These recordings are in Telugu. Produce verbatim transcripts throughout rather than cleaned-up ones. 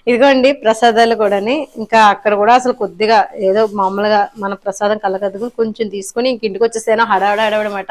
ఇదిగోండి ప్రసాదాలు కూడాని ఇంకా అక్కడ కూడా అసలు కొద్దిగా ఏదో మామూలుగా మన ప్రసాదం కళ్ళకద్దుకుని కొంచెం తీసుకుని ఇంక ఇంటికి వచ్చేసాను హడావిడి హడావిడమాట.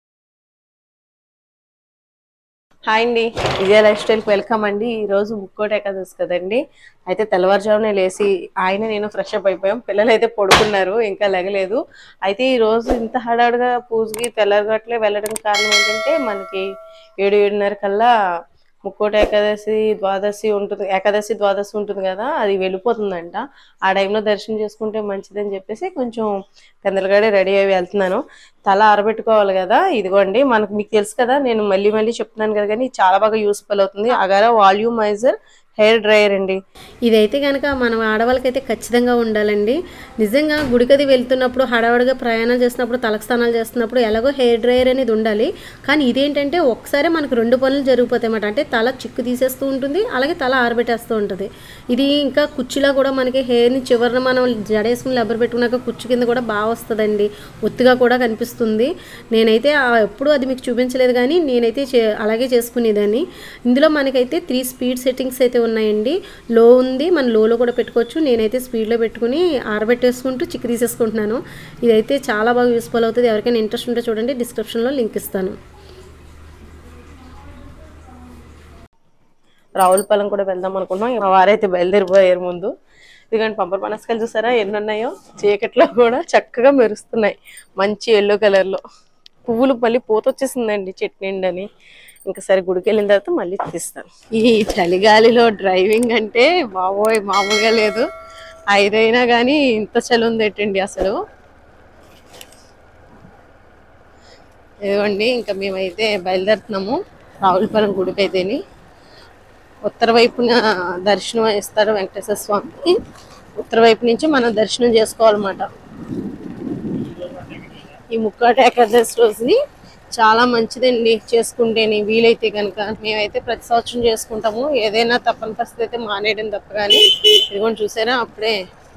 హాయ్ అండి, విజయ లైఫ్ స్టైల్కి వెల్కమ్ అండి. ఈ రోజు ముక్కోటి ఏకాదశి కదండి. అయితే తెల్లవారుజామునే లేచి ఆయన నేను ఫ్రెష్ అప్ అయిపోయాం. పిల్లలు అయితే పడుకున్నారు, ఇంకా లెగలేదు. అయితే ఈ రోజు ఇంత హడావిడిగా పూజకి తెల్లగట్లే వెళ్ళడానికి కారణం ఏంటంటే మనకి ఏడు ఏడున్నర కల్లా ముక్కోటి ఏకాదశి ద్వాదశి ఉంటుంది, ఏకాదశి ద్వాదశి ఉంటుంది కదా, అది వెళ్ళిపోతుందంట. ఆ టైంలో దర్శనం చేసుకుంటే మంచిదని చెప్పేసి కొంచెం తొందరగానే రెడీ అయ్యి వెళ్తున్నాను. తల ఆరబెట్టుకోవాలి కదా. ఇదిగోండి మనకు మీకు తెలుసు కదా, నేను మళ్ళీ మళ్ళీ చెప్తున్నాను కదా, కానీ చాలా బాగా యూస్ఫుల్ అవుతుంది. అగారా వాల్యూమైజర్ హెయిర్ డ్రైయర్ అండి. ఇదైతే కనుక మనం ఆడవాళ్ళకైతే ఖచ్చితంగా ఉండాలండి. నిజంగా గుడికది వెళ్తున్నప్పుడు హడావుడిగా ప్రయాణం చేసినప్పుడు తలకు స్నానాలు చేస్తున్నప్పుడు ఎలాగో హెయిర్ డ్రైయర్ అనేది ఉండాలి. కానీ ఇదేంటంటే ఒకసారి మనకు రెండు పనులు జరిగిపోతాయి అన్నమాట. అంటే తల చిక్కు తీసేస్తూ ఉంటుంది, అలాగే తల ఆరబెట్టేస్తూ ఉంటుంది. ఇది ఇంకా కుర్చీలో కూడా మనకి హెయిర్ని చివరిన మనం జడేసుకుని లబ్బర్ పెట్టుకున్నాక కుర్చీ కింద కూడా బాగా వస్తుందండి, ఒత్తుగా కూడా కనిపిస్తుంది. నేనైతే ఎప్పుడు అది మీకు చూపించలేదు, కానీ నేనైతే అలాగే చేసుకునేదాన్ని. ఇందులో మనకైతే త్రీ స్పీడ్ సెట్టింగ్స్ అయితే ఉన్నాయండి. లో ఉంది, మన లోలో కూడా పెట్టుకోవచ్చు. నేనైతే స్పీడ్లో పెట్టుకుని ఆరబెట్టేసుకుంటూ చిక్కు తీసేసుకుంటున్నాను. ఇదైతే చాలా బాగా యూస్ఫుల్ అవుతుంది. ఎవరికైనా ఇంట్రెస్ట్ ఉంటే చూడండి, డిస్క్రిప్షన్లో లింక్ ఇస్తాను. రావులపాలెం కూడా వెళ్దాం అనుకున్నాం. వారైతే బయలుదేరిపోయారు ముందు. ఇదిగోండి పంపర్ పనసకాయలు చూసారా ఎన్ని ఉన్నాయో, చీకట్లో కూడా చక్కగా మెరుస్తున్నాయి మంచి ఎల్లో కలర్లో. పువ్వులు మళ్ళీ పూత వచ్చేసిందండి చెట్టు నిండని. ఇంకా సరే గుడికి వెళ్ళిన తర్వాత మళ్ళీ తీస్తాను. ఈ చలిగాలిలో డ్రైవింగ్ అంటే బాబోయ్ మామూలుగా లేదు. ఐదైనా కానీ ఇంత చలి ఉంది ఏంటండి అసలు. ఇదిగోండి ఇంకా మేమైతే బయలుదేరుతున్నాము రావులపాలెం గుడికి అయితేని. ఉత్తర వైపున దర్శనం ఇస్తారు వెంకటేశ్వర స్వామికి. ఉత్తర వైపు నుంచి మనం దర్శనం చేసుకోవాలన్నమాట. ఈ ముక్కోటి ఏకాదశి రోజుని చాలా మంచిదండి చేసుకుంటేనే, వీలైతే కనుక. మేమైతే ప్రతి సంవత్సరం చేసుకుంటాము. ఏదైనా తప్పని పరిస్థితి అయితే మానేయడం తప్ప. కానీ ఇదిగోండి చూసారా అప్పుడే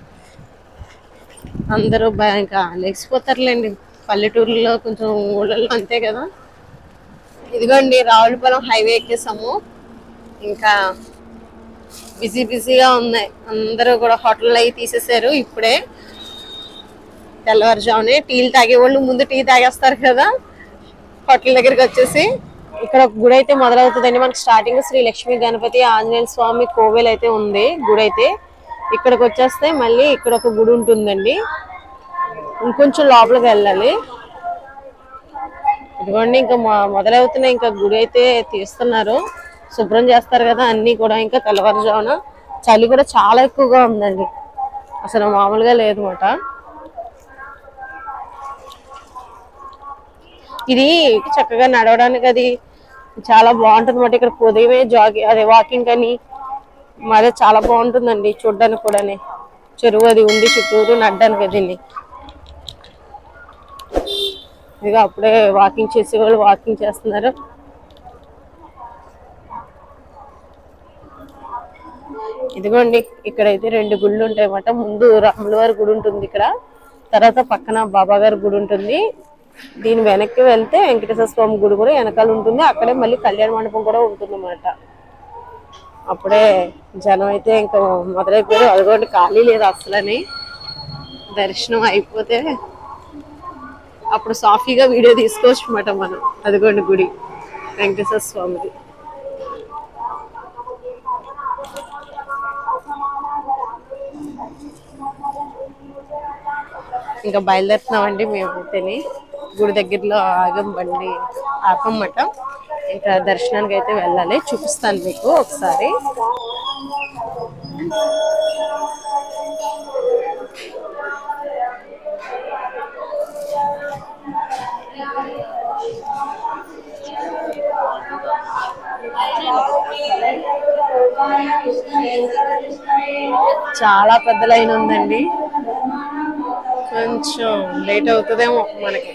అందరూ ఇంకా లెగిసిపోతారులేండి. పల్లెటూరులో కొంచెం ఊళ్ళల్లో అంతే కదా. ఇదిగోండి రావులపాలెం హైవే ఎక్కేసాము. ఇంకా బిజీ బిజీగా ఉన్నాయి. అందరూ కూడా హోటల్ అవి తీసేసారు ఇప్పుడే. తెల్లవారుజామునే టీలు తాగేవాళ్ళు ముందు టీ తాగేస్తారు కదా హోటల్ దగ్గరికి వచ్చేసి. ఇక్కడ ఒక గుడి అయితే మొదలవుతుందండి మనకి. స్టార్టింగ్ శ్రీ లక్ష్మీ గణపతి ఆంజనేయ స్వామి కోవెల్ అయితే ఉంది గుడి అయితే. ఇక్కడికి వచ్చేస్తే మళ్ళీ ఇక్కడ ఒక గుడి ఉంటుందండి, ఇంకొంచెం లోపలికి వెళ్ళాలి. ఇదిగోండి ఇంకా మొదలవుతున్నాయి. ఇంకా గుడి అయితే తీస్తున్నారు, శుభ్రం చేస్తారు కదా అన్ని కూడా. ఇంకా తెల్లవారుజామున చలి కూడా చాలా ఎక్కువగా ఉందండి, అసలు మామూలుగా లేదన్నమాట. ఇది చక్కగా నడవడానికి అది చాలా బాగుంటుంది అన్నమాట. ఇక్కడ ఉదయమే జాగింగ్ అదే వాకింగ్ అని మరి చాలా బాగుంటుందండి చూడ్డానికి కూడా. చెరువు అది ఉంది చుట్టూరు నడడానికి అది. ఇక అప్పుడే వాకింగ్ చేసే వాళ్ళు వాకింగ్ చేస్తున్నారు. ఇదిగోండి ఇక్కడైతే రెండు గుళ్ళు ఉంటాయి అన్నమాట. ముందు రాములవారి గుడి ఉంటుంది ఇక్కడ, తర్వాత పక్కన బాబాగారి గుడి ఉంటుంది. దీని వెనక్కి వెళ్తే వెంకటేశ్వర స్వామి గుడి కూడా వెనకాల ఉంటుంది. అక్కడే మళ్ళీ కళ్యాణ మండపం కూడా ఉంటుంది అన్నమాట. అప్పుడే జనం అయితే ఇంకా మొదలైపోయారు. అదిగోండి ఖాళీ లేదు అసలని. దర్శనం అయిపోతే అప్పుడు సాఫీగా వీడియో తీసుకోవచ్చు అన్నమాట మనం. అదిగోండి గుడి వెంకటేశ్వర స్వామిది. ఇంకా బయలుదేరుతున్నామండి మేమైతేని. గుడి దగ్గరలో ఆగం బండి ఆపమ్మట. ఇంకా దర్శనానికి అయితే వెళ్ళాలి, చూపిస్తాను మీకు ఒకసారి. చాలా పెద్ద లైన్ ఉందండి, కొంచెం లేట్ అవుతుందేమో మనకి.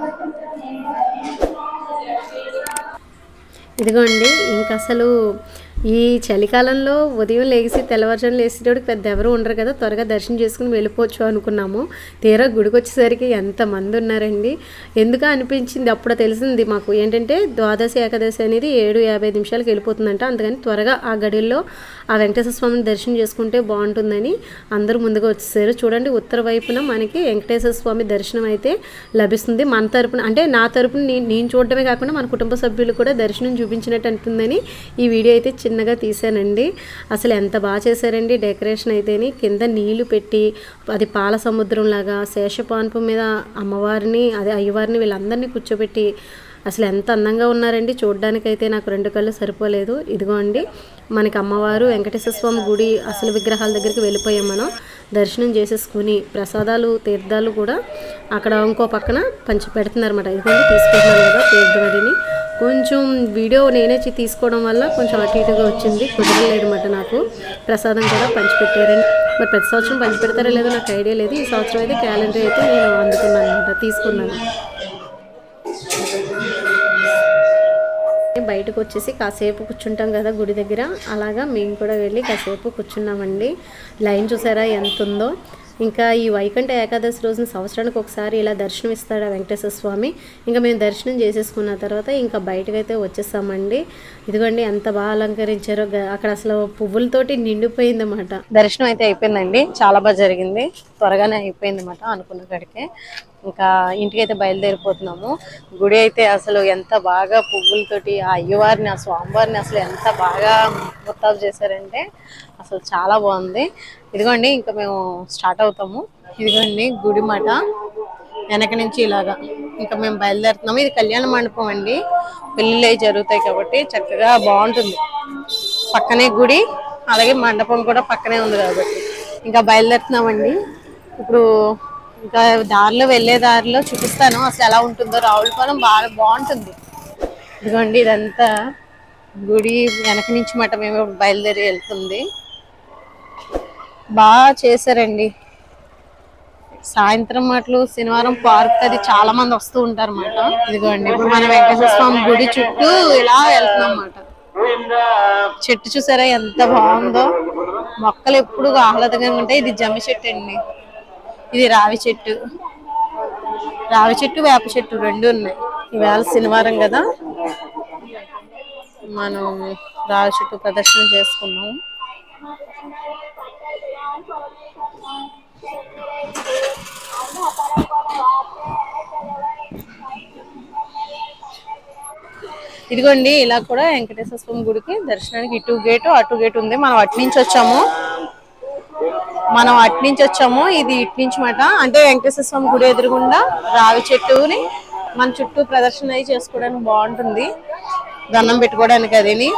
ఇదిగోండి ఇంక అసలు ఈ చలికాలంలో ఉదయం లేచి తెల్లవారుజామున లేచేటోడికి పెద్ద ఎవరు ఉండరు కదా, త్వరగా దర్శనం చేసుకుని వెళ్ళిపోవచ్చు అనుకున్నాము. తీరా గుడికి వచ్చేసరికి ఎంతమంది ఉన్నారండి. ఎందుకు అనిపించింది అప్పుడు తెలిసింది మాకు ఏంటంటే ద్వాదశి ఏకాదశి అనేది ఏడు యాభై నిమిషాలకు వెళ్ళిపోతుందంట. అందుకని త్వరగా ఆ గడిలో ఆ వెంకటేశ్వర స్వామిని దర్శనం చేసుకుంటే బాగుంటుందని అందరూ ముందుగా వచ్చేసారు. చూడండి, ఉత్తర వైపున మనకి వెంకటేశ్వర స్వామి దర్శనం అయితే లభిస్తుంది. మన తరపున అంటే నా తరపున నేను చూడటమే కాకుండా మన కుటుంబ సభ్యులు కూడా దర్శనం చూపించినట్టు అంటుందని ఈ వీడియో అయితే చిన్నగా తీసానండి. అసలు ఎంత బాగా చేశారండి డెకరేషన్ అయితేని. కింద నీళ్లు పెట్టి అది పాల సముద్రం లాగా శేషపాన్పు మీద అమ్మవారిని అదే అయ్యవారిని వీళ్ళందరినీ కూర్చోబెట్టి అసలు ఎంత అందంగా ఉన్నారండి. చూడడానికైతే నాకు రెండు కళ్ళు సరిపోలేదు. ఇదిగో అండి మనకి అమ్మవారు వెంకటేశ్వర స్వామి గుడి అసలు విగ్రహాల దగ్గరికి వెళ్ళిపోయాం. మనం దర్శనం చేసేసుకుని ప్రసాదాలు తీర్థాలు కూడా అక్కడ ఇంకో పక్కన పంచి పెడుతున్నారు అన్నమాట. ఇదిగోండి తీసుకుంటున్నాను కదా తీర్థవడిని. కొంచెం వీడియో నేనే తీసుకోవడం వల్ల కొంచెం అటు ఇటుగా వచ్చింది, కుదరలేదన్నమాట. నాకు ప్రసాదం కూడా పంచిపెట్టారని మరి ప్రతి సంవత్సరం పంచిపెడతారో లేదో నాకు ఐడియా లేదు. ఈ సంవత్సరం అయితే క్యాలెండర్ అయితే నేను అందుకున్నాను అనమాట, తీసుకున్నాను. బయటకు వచ్చేసి కాసేపు కూర్చుంటాం కదా గుడి దగ్గర, అలాగా మేము కూడా వెళ్ళి కాసేపు కూర్చున్నామండి. లైన్ చూసారా ఎంత ఉందో. ఇంకా ఈ వైకుంఠ ఏకాదశి రోజున సంవత్సరానికి ఒకసారి ఇలా దర్శనం ఇస్తాడు వెంకటేశ్వర స్వామి. ఇంకా మేము దర్శనం చేసేసుకున్న తర్వాత ఇంకా బయటకైతే వచ్చేసామండి. ఇదిగోండి ఎంత బాగా అలంకరించారో, అక్కడ అసలు పువ్వులతోటి నిండిపోయింది అన్నమాట. దర్శనం అయితే అయిపోయిందండి, చాలా బాగా జరిగింది, త్వరగానే అయిపోయింది అన్నమాట అనుకున్న కాడికే. ఇంకా ఇంటికి అయితే బయలుదేరిపోతున్నాము. గుడి అయితే అసలు ఎంత బాగా పువ్వులతోటి ఆ అయ్యవారిని ఆ స్వామివారిని అసలు ఎంత బాగా ముస్తాబు చేశారంటే అసలు చాలా బాగుంది. ఇదిగోండి ఇంకా మేము స్టార్ట్ అవుతాము. ఇదిగోండి గుడి మాట వెనక నుంచి ఇలాగా ఇంకా మేము బయలుదేరుతున్నాము. ఇది కళ్యాణ మండపం అండి, పెళ్ళిళ్ళు జరుగుతాయి కాబట్టి చక్కగా బాగుంటుంది. పక్కనే గుడి, అలాగే మండపం కూడా పక్కనే ఉంది కాబట్టి ఇంకా బయలుదేరుతున్నామండి. ఇప్పుడు ఇంకా దారిలో వెళ్ళే దారిలో చూపిస్తాను అసలు ఎలా ఉంటుందో. రావులపాలెం బాగా బాగుంటుంది. ఇదిగోండి ఇదంతా గుడి వెనక నుంచి మాట మేము బయలుదేరి వెళ్తుంది. బాగా చేశారండి. సాయంత్రం మాటలు శనివారం పార్క్ అది చాలా మంది వస్తూ ఉంటారు అన్నమాట. ఇదిగోండి ఇప్పుడు మన వెంకటేశ్వర స్వామి గుడి చుట్టూ ఇలా వెళ్తున్నాం అన్నమాట. చెట్టు చూసారా ఎంత బాగుందో, మొక్కలు ఎప్పుడు ఆహ్లాదంగా ఉంటాయి. ఇది జమ్మి చెట్టు అండి, ఇది రావి చెట్టు. రావి చెట్టు వేప చెట్టు రెండు ఉన్నాయి. ఈవేళ శనివారం కదా, మనం రావి చెట్టు ప్రదర్శన చేసుకున్నాం. ఇదిగోండి ఇలా కూడా వెంకటేశ్వర స్వామి గుడికి దర్శనానికి ఇటు గేటు అటు గేటు ఉంది. మనం అటు నుంచి వచ్చాము మనం అటు నుంచి వచ్చాము ఇది ఇటు నుంచి మాట. అంటే వెంకటేశ్వర స్వామి గుడి ఎదురుగుండా రావి చెట్టుని మన చుట్టూ ప్రదర్శన అయి చేసుకోవడానికి బాగుంటుంది, దండం పెట్టుకోవడానికి. అదిని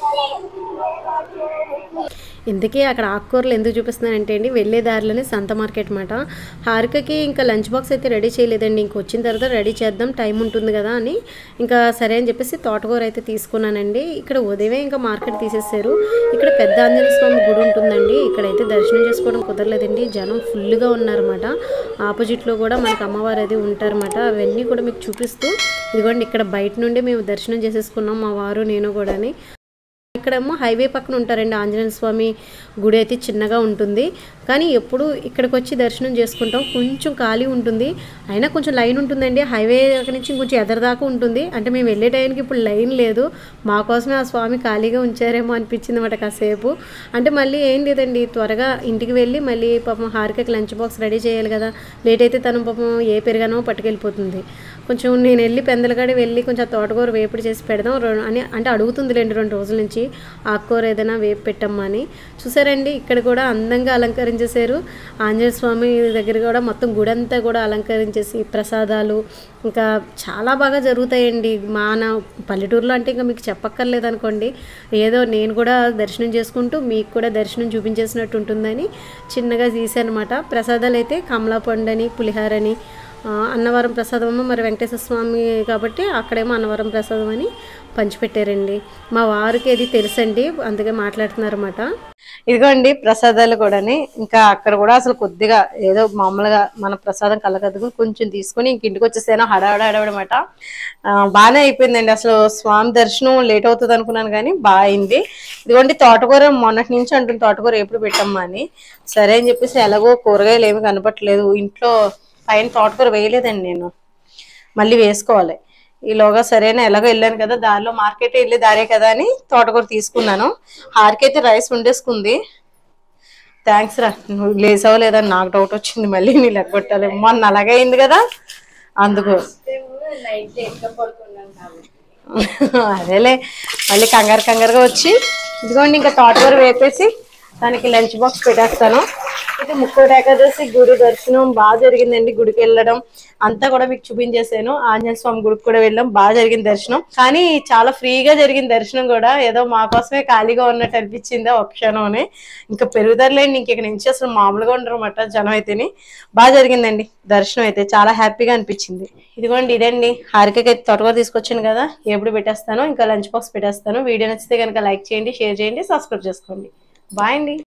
ఇందుకే అక్కడ ఆకుకూరలు ఎందుకు చూపిస్తున్నానంటే అండి, వెళ్ళే దారిలోనే సంత మార్కెట్ మాట. హారికకి ఇంకా లంచ్ బాక్స్ అయితే రెడీ చేయలేదండి, ఇంక వచ్చిన తర్వాత రెడీ చేద్దాం టైం ఉంటుంది కదా అని ఇంకా సరే అని చెప్పేసి తోటకూర అయితే తీసుకున్నానండి. ఇక్కడ ఉదయమే ఇంకా మార్కెట్ తీసేసారు. ఇక్కడ పెద్ద ఆంజనేయ స్వామి గుడి ఉంటుందండి, ఇక్కడైతే దర్శనం చేసుకోవడం కుదరలేదండి, జనం ఫుల్గా ఉన్నారన్నమాట. ఆపోజిట్లో కూడా మనకు అమ్మవారు అది ఉంటారన్నమాట. అవన్నీ కూడా మీకు చూపిస్తూ ఇదిగోండి ఇక్కడ బయట నుండి మేము దర్శనం చేసేసుకున్నాం, మా వారు నేను కూడా. ఇక్కడేమో హైవే పక్కన ఉంటారండి ఆంజనేయ స్వామి గుడి అయితే చిన్నగా ఉంటుంది, కానీ ఎప్పుడు ఇక్కడికి వచ్చి దర్శనం చేసుకుంటాం. కొంచెం ఖాళీ ఉంటుంది, అయినా కొంచెం లైన్ ఉంటుందండి. హైవే నుంచి కొంచెం ఎదరదాకా ఉంటుంది. అంటే మేము వెళ్ళే టైంకి ఇప్పుడు లైన్ లేదు, మా కోసమే ఆ స్వామి ఖాళీగా ఉంచారేమో అనిపించింది అన్నమాట కాసేపు. అంటే మళ్ళీ ఏం లేదండి, త్వరగా ఇంటికి వెళ్ళి మళ్ళీ పాపం హారికకి లంచ్ బాక్స్ రెడీ చేయాలి కదా, లేట్ అయితే తను పాపం ఏ పెరగానో పట్టుకెళ్ళిపోతుంది. కొంచెం నేను వెళ్ళి పెందలగాడి వెళ్ళి కొంచెం తోటకూర వేపుడు చేసి పెడదాం అని అంటే అడుగుతుంది రెండు రెండు రోజుల నుంచి, ఆకుకూర ఏదైనా వేపు పెట్టమ్మా అని. చూసారండి ఇక్కడ కూడా అందంగా అలంకరించేశారు ఆంజనేయ స్వామి దగ్గర కూడా. మొత్తం గుడి అంతా కూడా అలంకరించేసి ప్రసాదాలు ఇంకా చాలా బాగా జరుగుతాయండి. మన పల్లెటూరులో అంటే ఇంకా మీకు చెప్పక్కర్లేదు అనుకోండి. ఏదో నేను కూడా దర్శనం చేసుకుంటూ మీకు కూడా దర్శనం చూపించేసినట్టు ఉంటుందని చిన్నగా తీసానమాట. ప్రసాదాలు అయితే కమలా పండని, పులిహారని, అన్నవరం ప్రసాదం అమ్మ మరి వెంకటేశ్వర స్వామి కాబట్టి అక్కడేమో అన్నవరం ప్రసాదం అని పంచిపెట్టారండి. మా వారికి అది తెలుసండి, అందుకే మాట్లాడుతున్నారన్నమాట. ఇదిగోండి ప్రసాదాలు కూడాని ఇంకా అక్కడ కూడా అసలు కొద్దిగా ఏదో మామూలుగా మన ప్రసాదం కళ్ళకద్దుకుని కొంచెం తీసుకుని ఇంక ఇంటికి వచ్చేసాను. హడావిడ హడావిడమాట బాగానే అయిపోయిందండి. అసలు స్వామి దర్శనం లేట్ అవుతుంది అనుకున్నాను కానీ బాగా అయింది. ఇదిగోండి తోటకూర మొన్నటి నుంచి అంటుంది తోటకూర ఎప్పుడు పెట్టమ్మా అని. సరే అని చెప్పేసి ఎలాగో కూరగాయలు ఏమి కనపట్లేదు ఇంట్లో, పైన తోటకూర వేయలేదండి నేను, మళ్ళీ వేసుకోవాలి. ఈలోగా సరేనా ఎలాగో వెళ్ళాను కదా దారిలో మార్కెట్ వెళ్ళి దారే కదా అని తోటకూర తీసుకున్నాను. హారికైతే రైస్ వండేసుకుంది. థ్యాంక్స్ రా, నువ్వు లేసావో లేదని నాకు డౌట్ వచ్చింది, మళ్ళీ నీ లెగ్గొట్టాలి మొన్న అలాగే అయింది కదా అందుకు. అదేలే మళ్ళీ కంగారు కంగారుగా వచ్చి ఇదిగోండి ఇంకా తోటకూర వేపేసి దానికి లంచ్ బాక్స్ పెట్టేస్తాను. ఇది ముక్కోటి ఏకాదశి గుడి దర్శనం బాగా జరిగిందండి. గుడికి వెళ్ళడం అంతా కూడా మీకు చూపించేసాను. ఆంజనేయ స్వామి గుడికి కూడా వెళ్ళాం, బాగా జరిగింది దర్శనం. కానీ చాలా ఫ్రీగా జరిగింది దర్శనం కూడా, ఏదో మా కోసమే ఖాళీగా ఉన్నట్టు అనిపించింది ఒక క్షణంని. ఇంకా పెరుగుదరలేండి, ఇంక ఇక్కడ నుంచి అసలు మామూలుగా ఉండరు అన్నమాట జనం అయితేని. బాగా జరిగిందండి దర్శనం అయితే, చాలా హ్యాపీగా అనిపించింది. ఇదిగోండి ఇదండి హారికకి అయితే తోటకూర తీసుకొచ్చాను కదా, ఎప్పుడు పెట్టేస్తాను ఇంకా లంచ్ బాక్స్ పెట్టేస్తాను. వీడియో నచ్చితే కనుక లైక్ చేయండి, షేర్ చేయండి, సబ్స్క్రైబ్ చేసుకోండి. బాయ్ అండి.